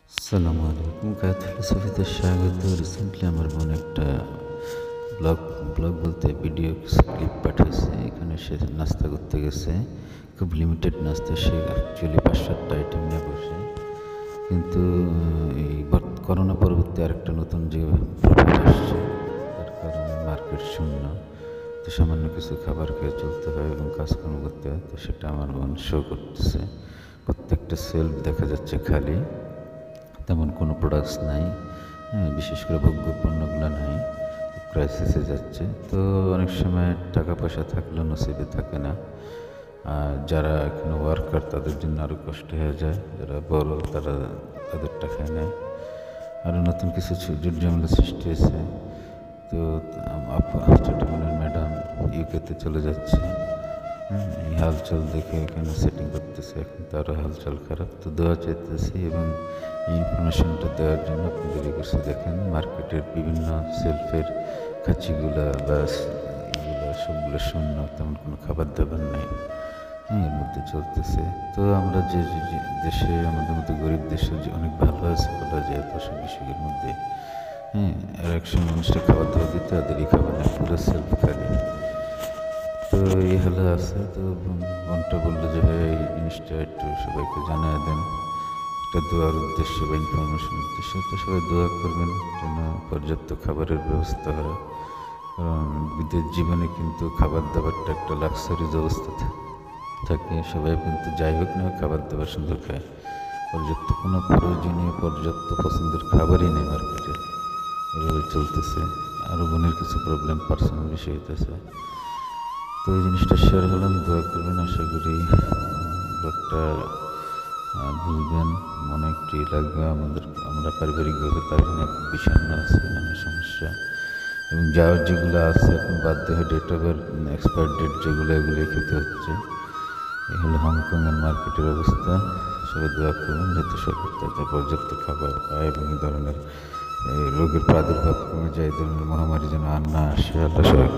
আসসালামু আলাইকুম। গায়েত ফিলোসফিতে স্বাগত। রিসেন্টলি আমার বোন একটা ব্লগ ব্লগ বলতে ভিডিও ক্লিপ পাঠিয়েছে। এখানে সে নাস্তা করতে গেছে, খুব লিমিটেড নাস্তা। সে অ্যাকচুয়ালি ৫-৭টা আইটেম নিয়ে বসে, কিন্তু এই করোনা পরবর্তী আরেকটা নতুন যে প্রভাব আসছে, তার কারণে মার্কেট শূন্য। তো সামান্য কিছু খাবার খেয়ে চলতে হয় এবং কাজকর্ম করতে হয়। তো সেটা আমার বোন শো করতেছে। প্রত্যেকটা সেলফ দেখা যাচ্ছে খালি, তেমন কোনো প্রোডাক্টস নাই। বিশেষ করে ভোগ্য পণ্যগুলো নাই, ক্রাইসিসে যাচ্ছে। তো অনেক সময় টাকা পয়সা থাকলেও নসিবে থাকে না। আর যারা এখানে ওয়ার্কার তাদের জন্য আরও কষ্ট হয়ে যায়। যারা বড় তারা তাদের টাকায় নেয়। আরও নতুন কিছু ঝামেলা সৃষ্টি হয়েছে। তো ছোটো বোনের ম্যাডাম ইউকেতে চলে যাচ্ছে। এই হালচাল দেখে এখানে সেটিং করতেছে, এখন তারও হালচাল খারাপ। তো দোয়া চাইতেছি এবং এই ইনফরমেশনটা দেওয়ার জন্য আপনি দেরি করছে। দেখেন মার্কেটের বিভিন্ন সেলফের খাঁচিগুলা বা এগুলো সবগুলো শূন্য, তেমন কোনো খাবার দাবার নেই। এর মধ্যে চলতেছে। তো আমরা যে দেশে আমাদের মতো গরিব দেশে যে অনেক ভালো আছে বলা যায় এত সব বিষয়ের মধ্যে। আর একসময় মানুষটা খাবার দাবার দিতে তাদেরই খাবার নেই, পুরো সেলফ খালি। তো এই হলে আছে। তো বোনটা বললো যে ভাই এই জিনিসটা একটু সবাইকে জানিয়ে দেন, একটা দোয়ার উদ্দেশ্য বা ইনফরমেশন উদ্দেশ্য। তো সবাই দোয়া করবেন যেন পর্যাপ্ত খাবারের ব্যবস্থা হয়, কারণ বিদেশ জীবনে কিন্তু খাবার দাবারটা একটা লাক্সারিজ অবস্থা থাকে। সবাই কিন্তু যাই হোক না খাবার দাবার সুন্দর খায়, পর্যাপ্ত কোনো প্রয়োজনীয় পর্যাপ্ত পছন্দের খাবারই নেই মার্কেটে। এভাবে চলতেছে। আরও বোনের কিছু প্রবলেম পার্সোনাল বিষয় হইতেছে। তো এই জিনিসটা শেয়ার হলাম, দোয়া করবেন। আশা করি ব্লগটা বুঝবেন, মনে একটু লাগবে। আমরা পারিবারিকভাবে তার জন্য খুব বিষণ্ণ আছে, নানা সমস্যা এবং যাওয়ার যেগুলো আছে এখন বাধ্য হয়ে ডেট ওভার এক্সপায়ার ডেট যেগুলো এগুলো খেতে হচ্ছে। এই হলো হংকংয়ের মার্কেটের অবস্থা। সবাই দোয়া করবেন যাতে সরকার তাদের পর্যাপ্ত খাবার পায় এবং এই ধরনের রোগের প্রাদুর্ভাব কমে যায়, এই ধরনের মহামারী যেন আর না আসে। আল্লাহ সবাই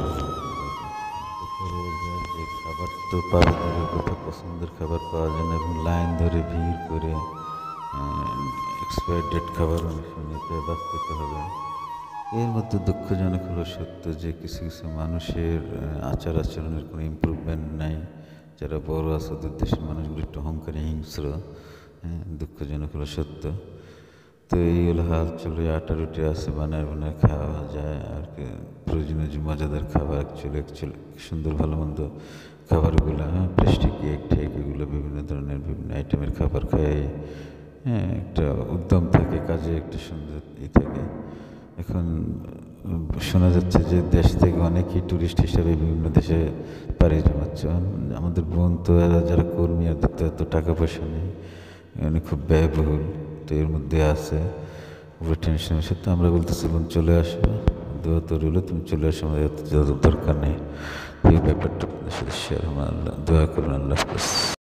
যে খাবার তো পাওয়া যাবে, কোথাও পছন্দের খাবার পাওয়া যায় না এবং লাইন ধরে ভিড় করে এক্সপায়ার ডেট খাবার অনেক নিতে বাঁচতে হবে। এর মধ্যে দুঃখজনক হলো সত্য যে কিছু কিছু মানুষের আচার আচরণের কোনো ইম্প্রুভমেন্ট নাই। যারা বড় আছে ওদের দেশের মানুষগুলো একটু অহংকারী, হিংস্র। দুঃখজনক হলো সত্য। তো এই হলো হাল। চলে আটা রুটি আছে, বানায় বানায় খাওয়া যায় আর কি। প্রয়োজনীয় যে মজাদার খাবার অ্যাকচুয়ালি সুন্দর ভালো মন্দ খাবারগুলো, প্লাস্টিক কেক ঠেক এগুলো বিভিন্ন ধরনের বিভিন্ন আইটেমের খাবার খাই। একটা উদ্যম থাকে কাজে, একটা সুন্দর থাকে। এখন শোনা যাচ্ছে যে দেশ থেকে অনেকেই ট্যুরিস্ট হিসাবে বিভিন্ন দেশে পাড়ি জমাচ্ছে। আমাদের বোন তো যারা কর্মী এদের তো এত টাকা পয়সা নেই, মানে খুব ব্যয়বহুল। তো এর মধ্যে আছে পুরো টেনশন। সে তো আমরা বলতেছি বোন চলে আসবে, দোয়া তো রইল, তুমি চলে আসো, আমাদের এত দরকার নেই। এই ব্যাপারটা আপনাদের সাথে শেয়ার আমার। আল্লাহ দোয়া করুন। আল্লাহ হাফেজ।